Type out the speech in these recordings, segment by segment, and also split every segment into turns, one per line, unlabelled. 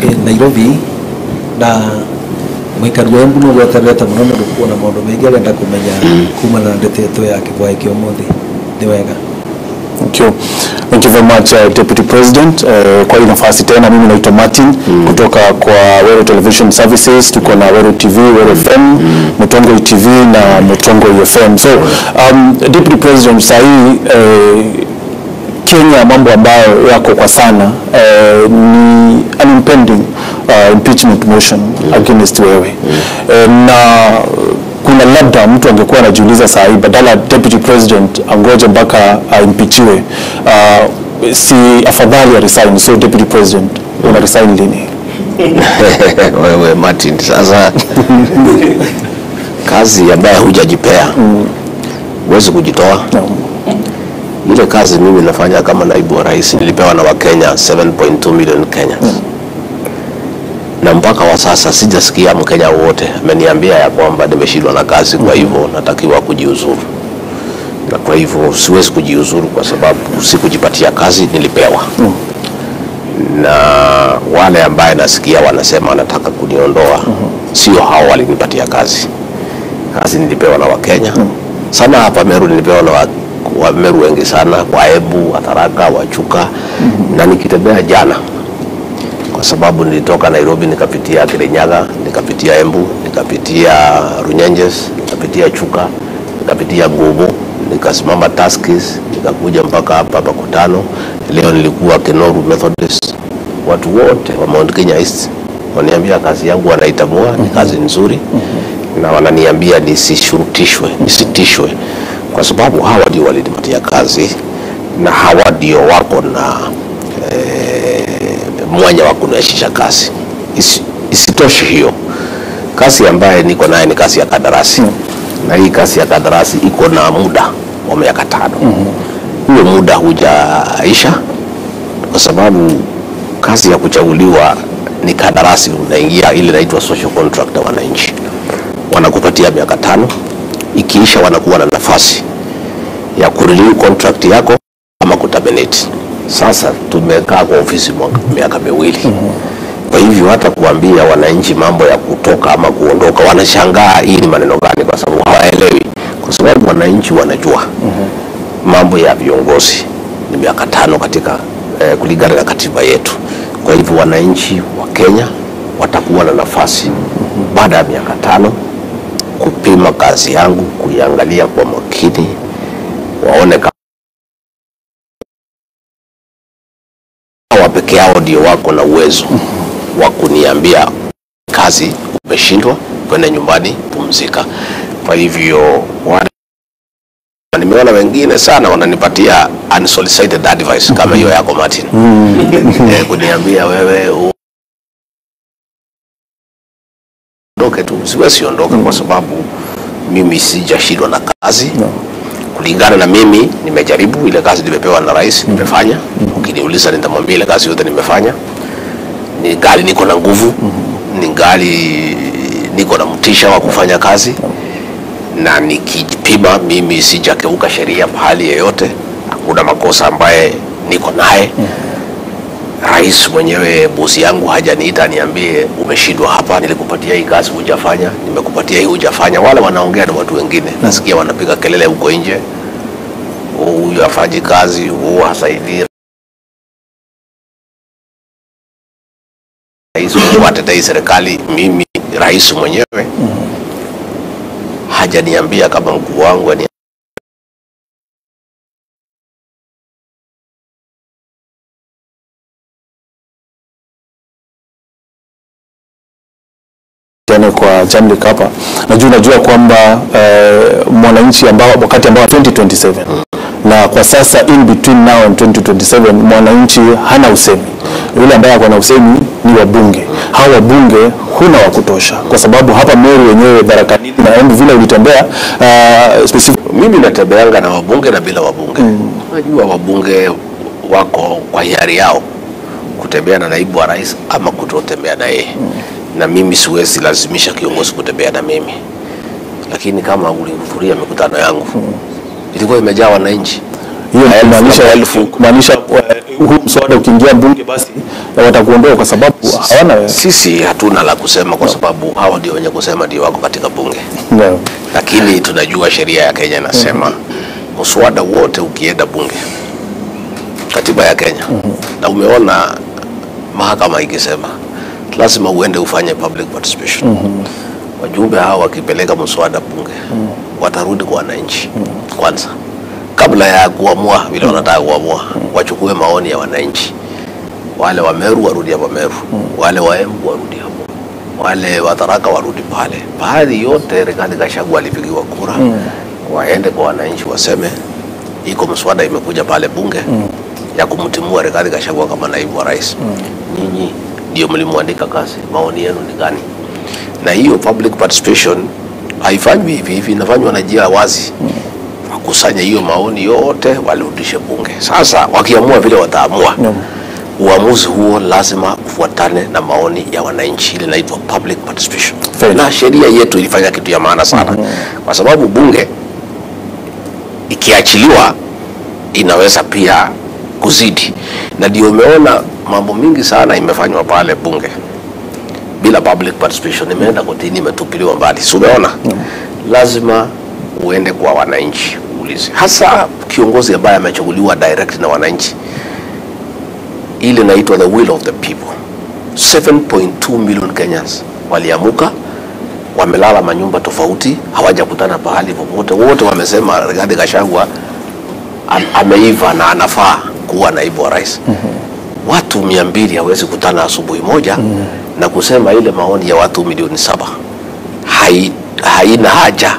Nairobi na mwikaru wa Embu no gweterete muno na kuona maundu maingi arenda kumenya kuma na ndeto yake kwa ikio muthi ni wega.
Thank you very much Deputy President. Kwa nafasi tena mimi naitwa Martin kutoka kwa Wero Television Services, tuko na Wero TV, Wero FM, Mutongo TV na Mutongo FM. So Deputy President, sahi Kenya mambo ambayo yako kwa sana ni an impending impeachment motion against wewe. Na kuna labda mtu angekuwa anajiuliza sahi badala Deputy President angoje mpaka impeachiwe, si afadhali ya resign. So Deputy President, una resign lini?
Wewe Martin, sasa kazi ambayo hujajipea huwezi kujitoa. Ile kazi mimi nafanya kama naibu wa rais nilipewa na Wakenya 7.2 million Kenyans. Na mpaka wa sasa sijasikia Mkenya wote ameniambia ya kwamba nimeshindwa na kazi, kwa hivyo natakiwa kujiuzuru. Na kwa hivyo siwezi kujiuzuru kwa sababu sikujipatia kazi, nilipewa. Na wale ambaye nasikia wanasema wanataka kuniondoa, sio hao walinipatia kazi. Kazi nilipewa na Wakenya. Sana hapa Meru nilipewa na Wameru wengi sana, kwa Ebu, Ataraka, Wachuka. Na nikitembea jana, kwa sababu nilitoka Nairobi nikapitia Kirinyaga, nikapitia Embu, nikapitia Runyenjes, nikapitia Chuka, nikapitia Gubu, nikasimama Taskis, nikakuja mpaka hapa Makutano. Leo nilikuwa Kenoru Methodist. Watu wote wa Mount Kenya East waniambia kazi yangu wanaitamua, ni kazi nzuri. Na wananiambia nisitishwe, kwa sababu hawa ndio walinipatia kazi na hawa ndio wako na mwanya wa kunaishisha kazi. Isitoshe hiyo kazi ambaye niko naye ni kazi ya kandarasi. Na hii kazi ya kandarasi iko na muda wa miaka 5. Huo muda hujaisha, kwa sababu kazi ya kuchaguliwa ni kandarasi, unaingia ile inaitwa social contract na wananchi. Wanakupatia miaka 5, ikiisha wanakuwa na nafasi ya kurenew contract yako ama kuterminate. Sasa tumekaa kwa ofisi miaka 2. Kwa hivyo hata kuambia wananchi mambo ya kutoka ama kuondoka wanashangaa hii ni maneno gani, kwa sababu hawaelewi. Kwa sababu wananchi wanajua mambo ya viongozi ni miaka 5 katika kulingana na katiba yetu. Kwa hivyo wananchi wa Kenya watakuwa na nafasi baada ya miaka 5 kupima kazi yangu, kuiangalia kwa makini, waone kama peke yao ndio wako na uwezo wa kuniambia kazi umeshindwa, kwenda nyumbani pumzika. Kwa hivyo nimeona wengine sana wananipatia unsolicited advice kama hiyo yako Martin. Kuniambia wewe ondoke tu. Siwezi ondoka kwa sababu mimi sijashindwa na kazi. Kulingana na mimi nimejaribu ile kazi nimepewa na rais, nimefanya. Ukiniuliza nitamwambia ile kazi yote nimefanya. Ni gari niko na nguvu, ni gari niko na mtisha wa kufanya kazi. Na nikijipima mimi sijakeuka sheria mahali yoyote. Hakuna makosa ambaye niko naye. Rais mwenyewe bosi yangu hajaniita niambie umeshindwa hapa, nilikupatia hii kazi hujafanya, nimekupatia hii hujafanya. Wala wanaongea na watu wengine, nasikia wanapiga kelele huko nje, huyu afanyi kazi, huyu hasaidii rais, watetei serikali. Mimi rais mwenyewe hajaniambia kama mkuu wangu
kwa Jamlik hapa. Najua kwamba mwananchi ambao wakati ambao 2027 na kwa sasa in between now and 2027 mwananchi hana usemi. Yule ambaye ako na usemi ni wabunge. Hao wabunge huna wa kutosha, kwa sababu hapa Meru wenyewe Tharaka-Nithi na Embu vile ulitembea
mimi natembeanga na wabunge na bila wabunge. Unajua wabunge wako kwa hiari yao kutembea na naibu wa rais ama kutotembea na yeye. Na mimi siwezi lazimisha kiongozi kutembea na mimi. Lakini kama ulihudhuria mikutano yangu ilikuwa imejaa wananchi.
Hiyo maanisha huu mswada ukiingia bunge basi watakuondoa kwa sababu hawana.
Sisi hatuna la kusema kwa sababu hao ndio wenye kusema ndio wako katika bunge.
No.
Lakini tunajua sheria ya Kenya inasema mswada wote ukienda bunge, katiba ya Kenya, na umeona mahakama ikisema lazima uende ufanye public participation. Wajumbe hao wakipeleka mswada bunge, watarudi kwa wananchi kwanza, kabla ya kuamua vile wanataka kuamua. Wachukue maoni ya wananchi. Wale wa Meru warudi hapa Meru, wale wa Embu warudi hapo, wale wa Tharaka warudi pale. Baadhi yote Rigathi Gachagua alipigiwa kura. Waende kwa wananchi waseme iko mswada imekuja pale bunge ya kumtimua Rigathi Gachagua kama naibu wa rais. Nyinyi ndio mlimwandika kazi, maoni yenu ni gani? Na hiyo public participation haifanywi hivi, inafanywa na njia wazi. Wakusanya hiyo maoni yote walirudishe bunge. Sasa wakiamua vile wataamua, uamuzi huo lazima ufuatane na maoni ya wananchi. Ile inaitwa public participation. Na sheria yetu ilifanya kitu ya maana sana. Kwa sababu bunge ikiachiliwa inaweza pia kuzidi. Na ndio umeona mambo mingi sana imefanywa pale bunge bila public participation, imeenda kotini, imetupiliwa mbali. So umeona lazima uende kwa wananchi uulize. Hasa kiongozi ambaye amechaguliwa direct na wananchi. Ile inaitwa the will of the people. 7.2 million Kenyans waliamuka, wamelala manyumba tofauti, hawajakutana pahali popote. Wote wamesema Rigathi Gachagua ameiva na anafaa kuwa naibu wa rais. Watu 200 hawezi kutana asubuhi moja na kusema ile maoni ya watu milioni 7 haina haja,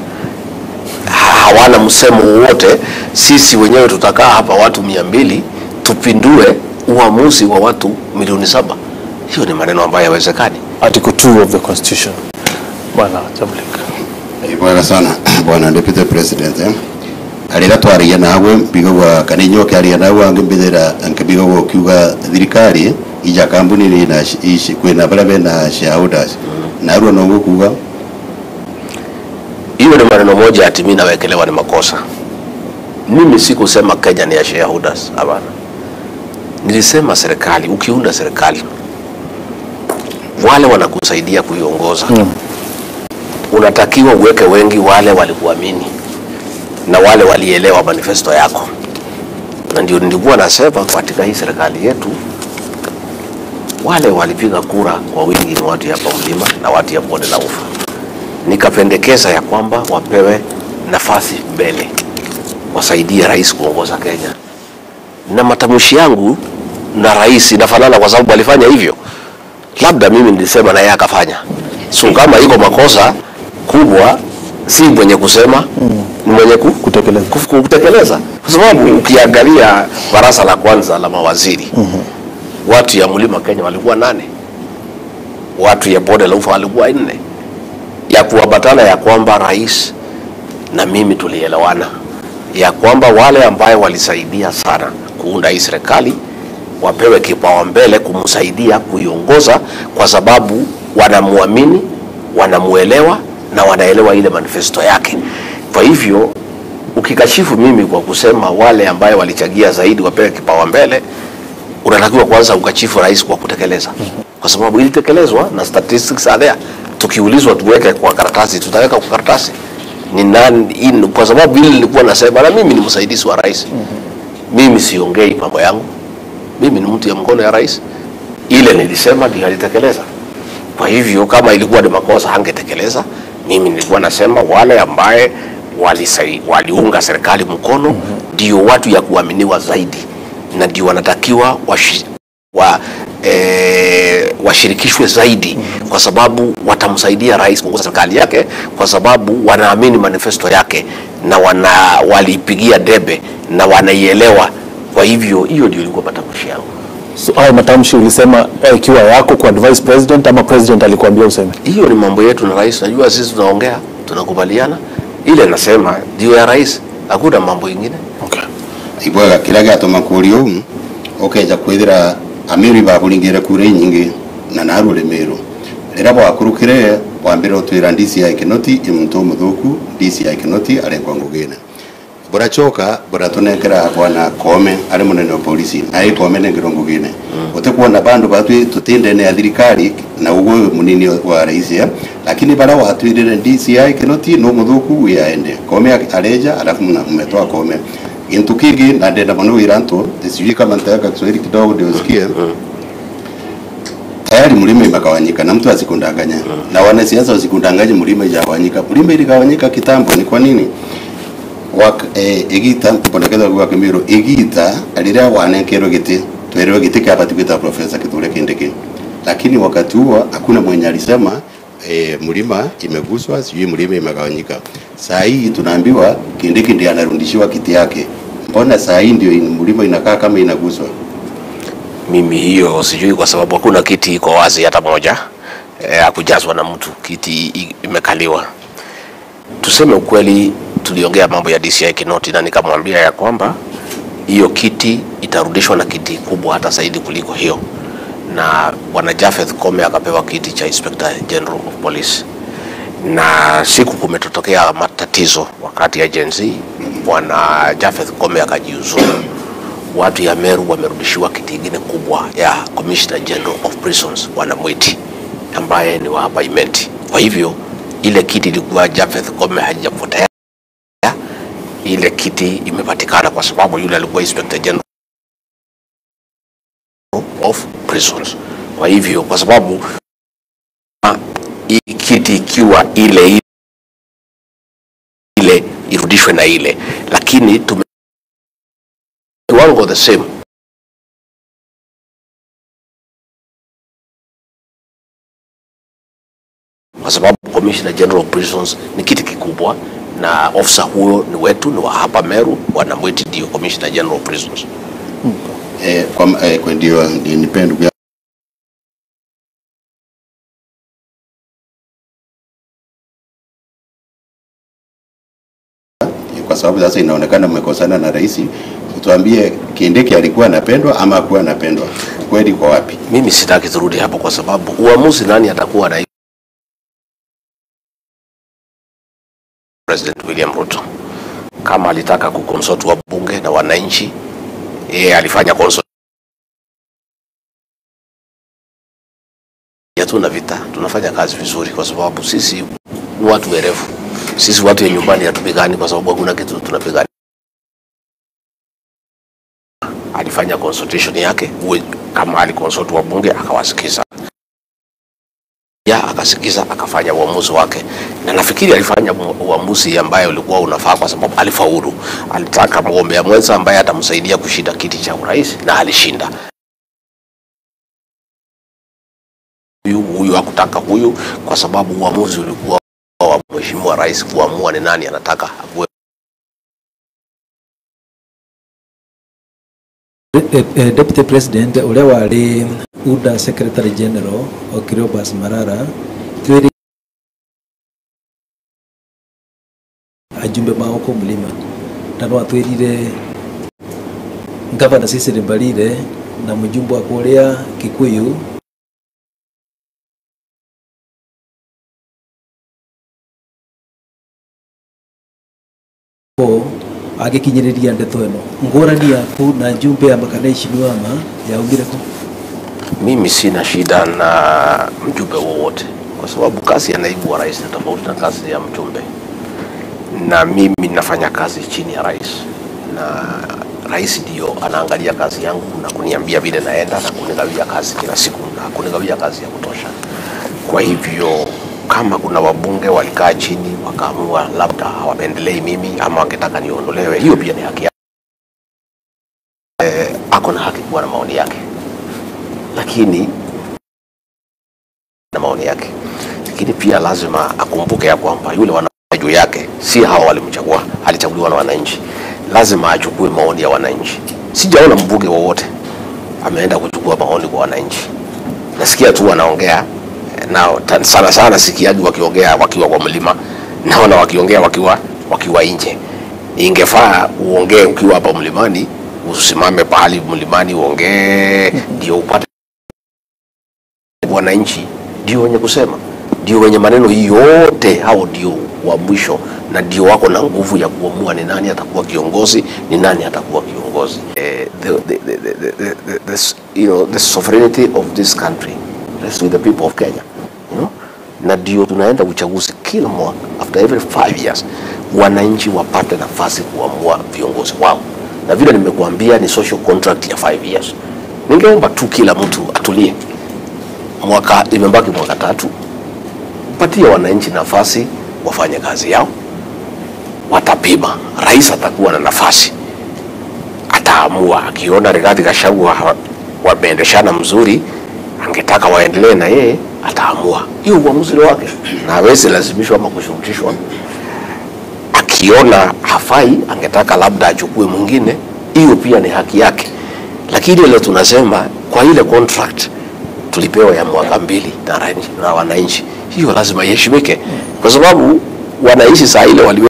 hawana msemo wote. Sisi wenyewe tutakaa hapa watu 200 tupindue uamuzi wa watu milioni 7. Hiyo ni maneno ambayo hayawezekani.
Article 2 of the Constitution. Bwana Jablika.
Bwana sana bwana Deputy President. Arira twariya nawe bigwa kanenyo kari nawe angembethera ankabigwa kiuga thirikari ija kambuni ni na ishi kwena barabe na shareholders na ruo no gukuga
hiyo ni maneno moja ati mimi nawekelewa ni makosa. Mimi sikusema Kenya ni ya shareholders, hapana. Nilisema serikali, ukiunda serikali wale wanakusaidia kuiongoza. Unatakiwa uweke wengi wale walikuamini na wale walielewa manifesto yako. Na ndio nilikuwa nasema katika hii serikali yetu wale walipiga kura kwa wingi ni watu hapa Mlima na watu ya Bonde la Ufa. Nikapendekeza ya kwamba wapewe nafasi mbele, wasaidie rais kuongoza Kenya. Na matamshi yangu na rais inafanana kwa sababu alifanya hivyo. Labda mimi nilisema na yeye akafanya. So kama iko makosa kubwa, si mwenye kusema, ni mwenye kutekeleza. Kwa sababu ukiangalia baraza la kwanza la mawaziri, watu ya Mlima Kenya walikuwa 8. Watu ya Bonde la Ufa walikuwa 4. Ya kuambatana ya kwamba rais na mimi tulielewana ya kwamba wale ambao walisaidia sana kuunda hii serikali wapewe kipaumbele kumsaidia kuiongoza, kwa sababu wanamuamini, wanamuelewa na wanaelewa ile manifesto yake. Kwa hivyo ukikashifu mimi kwa kusema wale ambao walichagia zaidi wapewe kipaumbele, unatakiwa kwanza ukashifu rais kwa kutekeleza, kwa sababu ilitekelezwa na statistics are there. Tukiulizwa tuweke kwa karatasi, tutaweka kwa karatasi ni nani, kwa sababu hili nilikuwa nasema na mimi ni msaidizi wa rais. Mimi siongei mambo yangu, mimi ni mtu ya mkono ya rais. Ile nilisema ndio alitekeleza. Kwa hivyo kama ilikuwa ni makosa hangetekeleza. Mimi nilikuwa nasema wale ambaye waliunga serikali mkono ndio watu ya kuaminiwa zaidi, na ndio wanatakiwa washirikishwe zaidi, kwa sababu watamsaidia rais kuongoza serikali yake, kwa sababu wanaamini manifesto yake na walipigia debe na wanaielewa. Kwa hivyo hiyo ndio ilikuwa matamshi yangu.
So haya matamshi ulisema ikiwa yako kwa advice president ama president alikuambia useme?
Hiyo ni mambo yetu na rais. Najua sisi tunaongea, tunakubaliana. Ile nasema ndio ya rais, hakuna mambo mengine.
Okay. Ibwaga kila gato makurio okeja kwithira amiri babulingira kure nyingi na narule mero rera bakurukire wambira utwira ndisi ya kinoti imuntu muthuku ndisi ya kinoti arekwa ngugena burachoka buratunekera akwana kome ari munene wa polisi ai kome nengirongo gine utekuona bandu batwi tutinde ne thirikari na ugo munini wa rais ya lakini bara watwirire DCI kinoti no muthuku yaende kome areja alafu mmetoa kome into kingi na ndenda mano wiranto sijui kama nitaka Kiswahili kidogo ndio usikie tayari mlima imegawanyika na mtu asikundanganya na wanasiasa wasikundanganye mlima ijawanyika mlima iligawanyika kitambo ni kwa nini egita mpondekeza kwa Kimiro egita alira wanekero giti twelewe giti kapa tukita profesa Kithure Kindiki lakini wakati huo hakuna mwenye alisema mlima imeguswa sijui mlima imegawanyika saa hii tunaambiwa Kindiki ndiye anarudishiwa kiti yake mbona saa hii ndio mlima inakaa kama inaguswa
mimi hiyo sijui kwa sababu hakuna kiti iko wazi hata moja hakujazwa na mtu kiti imekaliwa tuseme ukweli tuliongea mambo ya DCI Kinoti na nikamwambia ya kwamba hiyo kiti itarudishwa na kiti kubwa hata zaidi kuliko hiyo na bwana Japheth Kome akapewa kiti cha Inspector General of Police na siku kumetokea matatizo wakati ya Gen Z bwana Japheth Kome akajiuzuru watu ya Meru wamerudishiwa kiti kingine kubwa ya Commissioner General of Prisons bwana Mwiti ambaye ni wa hapa Imenti kwa hivyo ile kiti ilikuwa Japheth Kome hajapotea ile kiti imepatikana kwa sababu yule alikuwa Inspector General of Prisons kwa hivyo kwa sababu hii kiti ikiwa ile irudishwe na ile lakini wango the same kwa sababu Commissioner General of Prisons ni kiti kikubwa na officer huyo ni wetu ni wa hapa Meru bwana Mwiti ndio Commissioner General of Prisons
kwa ndio nipende kwa sababu sasa inaonekana mmekosana na rais tuambie Kindiki alikuwa anapendwa ama hakuwa anapendwa kweli kwa wapi
mimi sitaki turudi hapo kwa sababu uamuzi nani atakuwa na President William Ruto kama alitaka kukonsult wa bunge na wananchi alifanya consult tuna vita tunafanya kazi vizuri kwa sababu sisi ni watu werevu sisi watu ya nyumbani hatupigani kwa sababu hakuna kitu tunapigana alifanya consultation yake kama aliconsult wa bunge akawasikiza akasikiza akafanya uamuzi wake na nafikiri alifanya uamuzi ambaye ulikuwa unafaa kwa sababu alifaulu alitaka mgombea mwenza ambaye atamsaidia kushinda kiti cha urais na alishinda huyu hakutaka huyu kwa sababu uamuzi ulikuwa wa mheshimiwa rais kuamua ni nani anataka awe
Deputy President ule wali UDA Secretary General Okirobas Marara twiri ajumbe maoko mlima tano atwirire Governor Cecily Mbalile na mjumbe wa Korea Kikuyu agikinyiriria ndeto eno ngorani yaku na njumbe ya makanaishi niwama yaugire ko
mimi sina shida na mjumbe wowote kwa sababu kazi ya naibu wa rais ni tofauti na kazi ya mjumbe na mimi nafanya kazi chini ya rais na rais ndio anaangalia kazi yangu na kuniambia vile naenda na kunigawia kazi kila siku na kunigawia kazi ya kutosha kwa hivyo kama kuna wabunge walikaa chini wakaamua labda hawapendelei mimi ama wangetaka niondolewe hiyo pia ni haki yake ako na haki kuwa na maoni yake lakini na maoni yake lakini pia lazima akumbuke ya kwamba yule wanajuu yake si hao walimchagua alichaguliwa na wananchi lazima achukue maoni ya wananchi sijaona mbunge wowote ameenda kuchukua maoni kwa wananchi nasikia tu wanaongea nao sana sikiaji wakiongea wakiwa kwa mlima naona wakiongea wakiwa nje ingefaa uongee ukiwa hapa mlimani usimame pahali mlimani uongee ndio upate wananchi ndio wenye kusema ndio wenye maneno yote hao ndio wa mwisho, na ndio wako na nguvu ya kuamua ni nani atakuwa kiongozi, ni nani atakuwa kiongozi. The sovereignty of this country rests with the people of Kenya, na ndio tunaenda uchaguzi kila mwaka, after every 5 years wananchi wapate nafasi kuamua viongozi wao, na vile nimekuambia ni social contract ya 5 years. Ningeomba tu kila mtu atulie, mwaka imebaki mwaka 3, patia wananchi nafasi wafanye kazi yao, watapima. Rais atakuwa na nafasi, ataamua. Akiona Rigathi Gachagua wameendeshana mzuri, angetaka waendelee na yeye, ataamua. Hiyo uamuzi wake, na hawezi lazimishwa ama kushurutishwa. Akiona hafai, angetaka labda achukue mwingine, hiyo pia ni haki yake. Lakini ile tunasema kwa ile contract tulipewa ya mwaka 2 na wananchi, hiyo lazima iheshimike, kwa sababu wananchi saa ile wali